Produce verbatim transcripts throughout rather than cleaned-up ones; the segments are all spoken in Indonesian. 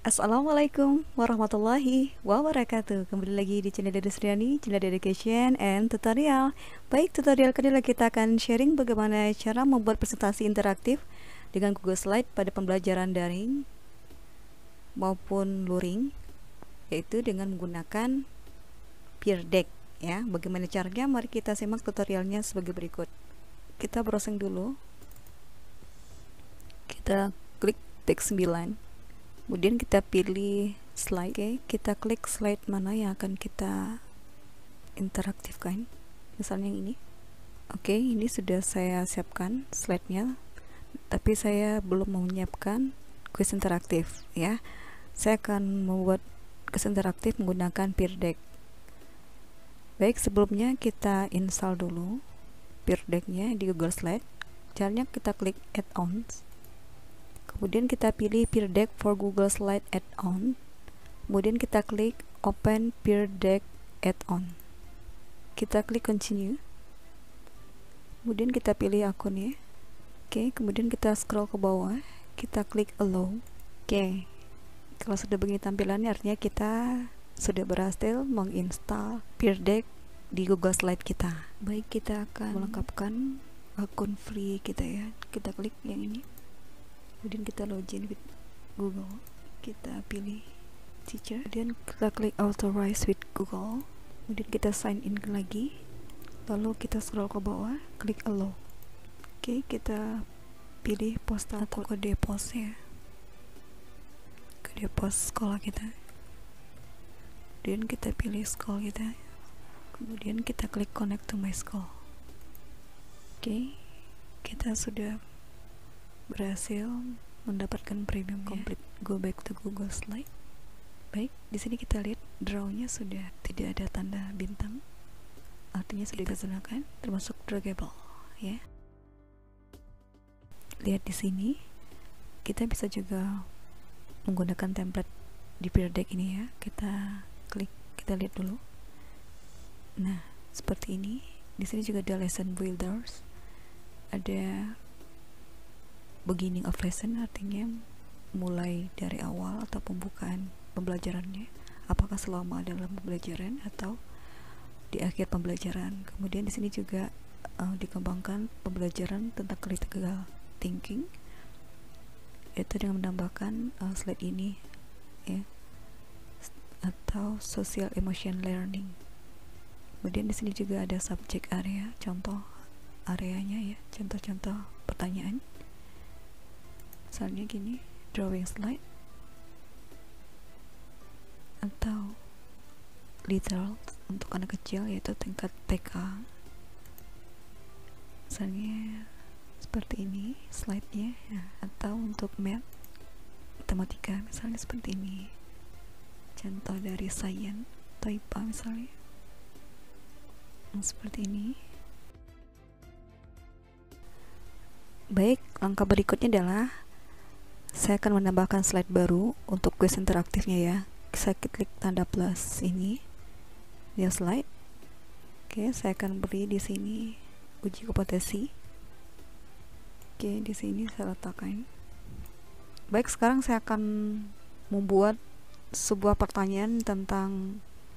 Assalamualaikum warahmatullahi wabarakatuh. Kembali lagi di channel Dede Sriani, channel Dedication and Tutorial. Baik, tutorial kedua kita akan sharing bagaimana cara membuat presentasi interaktif dengan Google Slide pada pembelajaran daring maupun luring, yaitu dengan menggunakan Peer Deck ya. Bagaimana caranya? Mari kita simak tutorialnya sebagai berikut. Kita browsing dulu. Kita klik teks sembilan. Kemudian kita pilih slide. Oke, kita klik slide mana yang akan kita interaktifkan. Misalnya yang ini. Oke, ini sudah saya siapkan slide-nya, tapi saya belum menyiapkan kuis interaktif ya. Saya akan membuat kuis interaktif menggunakan Peer Deck. Baik, sebelumnya kita install dulu Peer Deck-nya di Google Slide. Caranya kita klik Add-ons. Kemudian kita pilih Peer Deck for Google Slide Add-on. Kemudian kita klik Open Peer Deck Add-on. Kita klik Continue. Kemudian kita pilih akunnya. Oke, kemudian kita scroll ke bawah. Kita klik Allow. Oke, kalau sudah begini tampilannya, artinya kita sudah berhasil menginstal Peer Deck di Google Slide kita. Baik, kita akan melengkapkan akun free kita ya. Kita klik yang ini. Kemudian kita login with Google, kita pilih teacher, kemudian kita klik authorize with Google, kemudian kita sign in lagi, lalu kita scroll ke bawah, klik allow. Oke, kita pilih postal atau kode pos ya, kode pos sekolah kita, kemudian kita pilih sekolah kita, kemudian kita klik connect to my school. Oke, kita sudah berhasil mendapatkan premium complete. Ya. Go back to Google Slide. Baik, di sini kita lihat drawnya sudah tidak ada tanda bintang, artinya sudah digunakan, termasuk draggable ya. Lihat di sini, kita bisa juga menggunakan template di Peer Deck ini ya. Kita klik, kita lihat dulu. Nah, seperti ini. Di sini juga ada lesson builders, ada beginning of lesson, artinya mulai dari awal atau pembukaan pembelajarannya, apakah selama dalam pembelajaran atau di akhir pembelajaran. Kemudian di sini juga uh, dikembangkan pembelajaran tentang critical thinking, yaitu dengan menambahkan uh, slide ini ya, atau social emotion learning. Kemudian di sini juga ada subject area, contoh areanya ya, contoh-contoh pertanyaan. Misalnya gini, drawing slide atau literal untuk anak kecil, yaitu tingkat T K. Misalnya seperti ini slide-nya ya. Atau untuk math, matematika misalnya seperti ini, contoh dari science atau I P A misalnya nah, seperti ini. Baik, langkah berikutnya adalah saya akan menambahkan slide baru untuk kuis interaktifnya ya. Saya klik tanda plus ini, new slide. Oke, saya akan beri di sini uji kompetensi. Oke, di sini saya letakkan. Baik, sekarang saya akan membuat sebuah pertanyaan tentang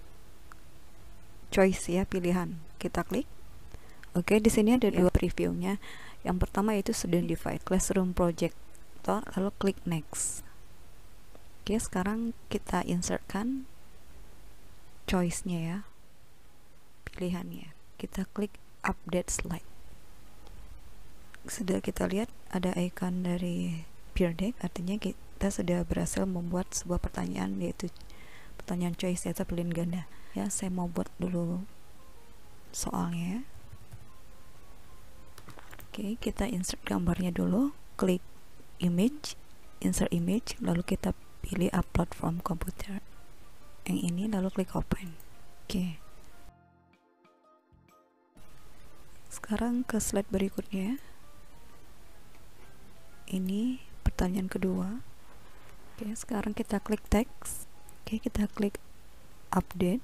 choice ya, pilihan. Kita klik. Oke, di sini ada dua previewnya. Yang pertama yaitu student divide classroom project, lalu klik next. Oke, sekarang kita insertkan choice-nya ya, pilihannya. Kita klik update slide. Sudah kita lihat ada icon dari Peer Deck, artinya kita sudah berhasil membuat sebuah pertanyaan, yaitu pertanyaan choice atau pilihan ganda ya. Saya mau buat dulu soalnya. Oke, kita insert gambarnya dulu, klik image, insert image, lalu kita pilih upload from computer yang ini, lalu klik open. Oke, sekarang ke slide berikutnya. Ini pertanyaan kedua. Oke, sekarang kita klik text. Oke, kita klik update.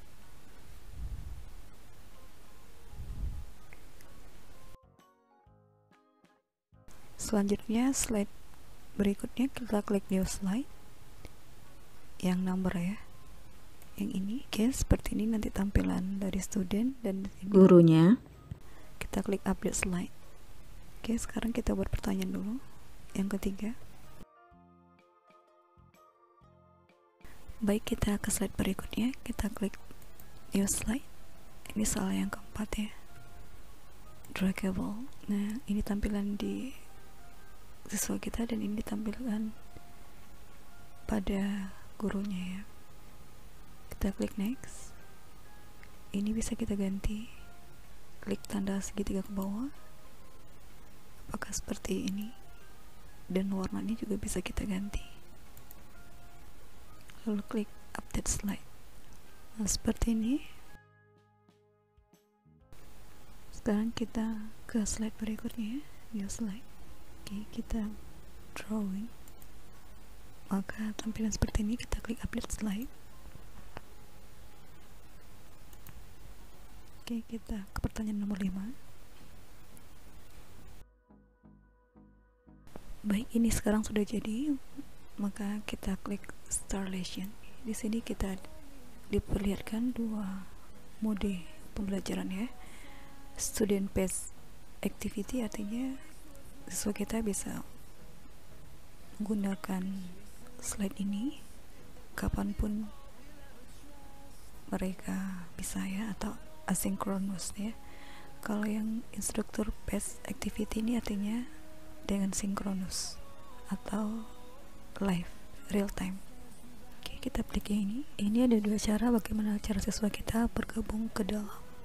Selanjutnya slide berikutnya kita klik new slide. yang number ya, yang ini. Oke, seperti ini nanti tampilan dari student dan gurunya. Kita klik update slide. Oke, sekarang kita buat pertanyaan dulu. Yang ketiga, baik, kita ke slide berikutnya. Kita klik new slide. Ini salah yang keempat ya, draggable. Nah, ini tampilan di siswa kita dan ini tampilan pada gurunya ya. Kita klik next. Ini bisa kita ganti, klik tanda segitiga ke bawah apakah seperti ini, dan warnanya juga bisa kita ganti, lalu klik update slide. Nah, seperti ini. Sekarang kita ke slide berikutnya, new slide. Oke, kita drawing, maka tampilan seperti ini. Kita klik update slide. Oke, kita ke pertanyaan nomor lima. Baik, ini sekarang sudah jadi, maka kita klik start lesson. Di sini kita diperlihatkan dua mode pembelajaran ya. Student based activity, artinya siswa kita bisa menggunakan slide ini kapanpun mereka bisa ya, atau asynchronous ya. Kalau yang instruktur based activity ini artinya dengan sinkronus atau live, real time. Oke, kita klik yang ini. Ini ada dua cara bagaimana cara siswa kita bergabung ke dalam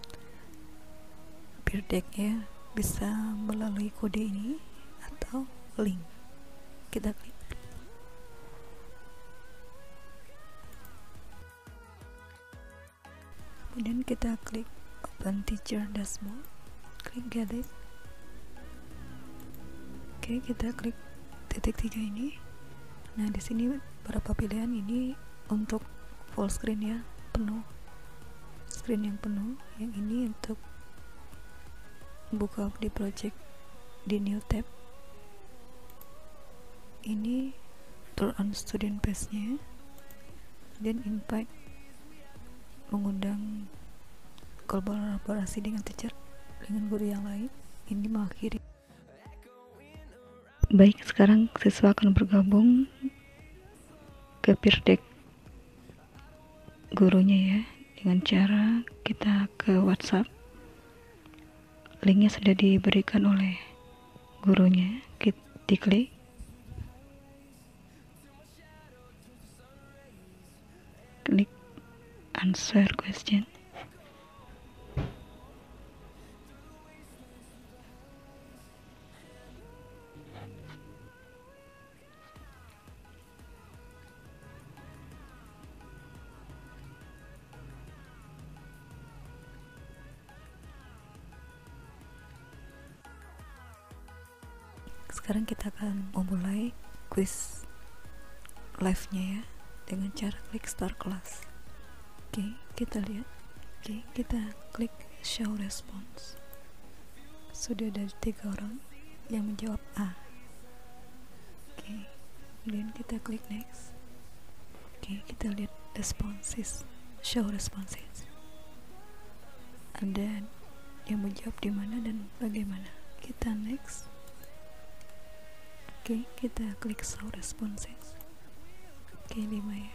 Peer Deck ya, bisa melalui kode ini atau link. Kita klik. Kemudian kita klik open teacher dashboard, klik get it. Oke, kita klik titik tiga ini. Nah, di sini beberapa pilihan, ini untuk full screen ya, penuh, screen yang penuh. Yang ini untuk buka di project di new tab. Ini turn on student page nya, dan invite, mengundang kolaborasi dengan teacher, dengan guru yang lain. Ini mengakhiri. Baik, sekarang siswa akan bergabung ke Peer Deck gurunya ya, dengan cara kita ke WhatsApp. Linknya sudah diberikan oleh gurunya. Kita diklik. Klik answer question. Sekarang kita akan memulai quiz live-nya ya, dengan cara klik start class. Oke, kita lihat. Oke, kita klik show response. Sudah ada tiga orang yang menjawab A. Oke, kemudian kita klik next. Oke, kita lihat responses, show responses. Ada yang menjawab di mana dan bagaimana. Kita next. Oke, kita klik show responses. Oke, lima ya.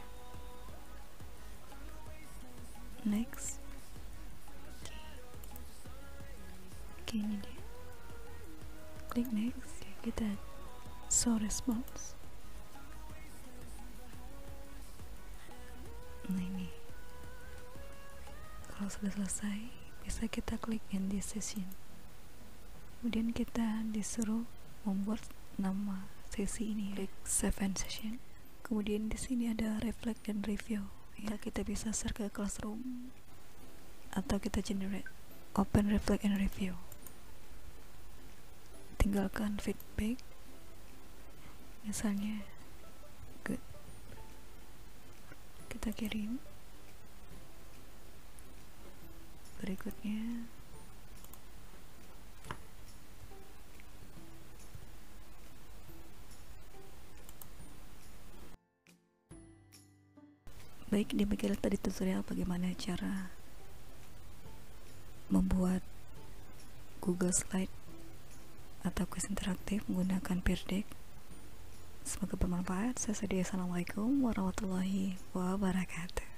Next. Oke, Oke ini dia. Klik next. Oke, kita show response. Nah ini. Kalau sudah selesai, bisa kita klik end this session. Kemudian kita disuruh membuat nama sesi ini, klik save and session. Kemudian di sini ada reflect dan review ya, kita bisa share ke classroom atau kita generate. Open reflect and review, tinggalkan feedback, misalnya good, kita kirim. Berikutnya Baik, demikian tadi tutorial bagaimana cara membuat Google Slide atau kuis interaktif menggunakan Peer Deck. Semoga bermanfaat. Saya Sadia. Assalamualaikum warahmatullahi wabarakatuh.